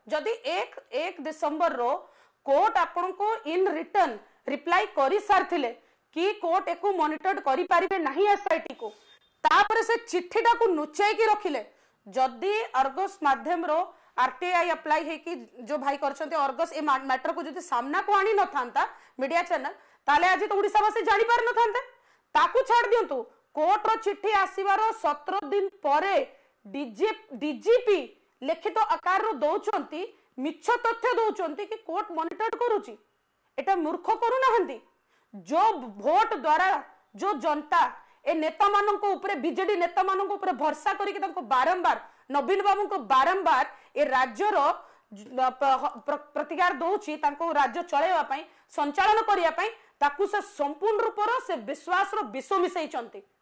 जदि 1 डिसेंबर रो कोर्ट आपन को इन रिटर्न रिप्लाई करी सारथिले कि कोर्ट एको मॉनिटर करि परिबे नाही एसआईटी को तापर से चिट्ठीटा को नुचाई की रखिले जदि अर्गस माध्यम रो आरटीआई अप्लाई है कि जो भाई करछन्ते अर्गस ए मैटर को जदि सामना को आनी न थांता मीडिया चैनल ताले आज तो ओडिसावासी जानि पार न थांते ताकू छाड़ दियंतु कोर्ट रो चिट्ठी आसीबार 17 दिन परे डीजीपी लिखित आकार रो दौचंती मिछ तथ्य दौचंती कि कोर्ट मॉनिटर करूची एटा मूर्ख करू नाहंती जो वोट द्वारा जो जनता ए नेता मानन को ऊपर बीजेडी नेता मानन को ऊपर भरोसा करिक तांको बारंबार नवीन बाबू को बारंबार ए राज्य रो प्रतिकार दौची तांको राज्य चलाइबा पई संचालन करिया पई ताकू से संपूर्ण रूप से विश्वास रो विष मिसई चंती।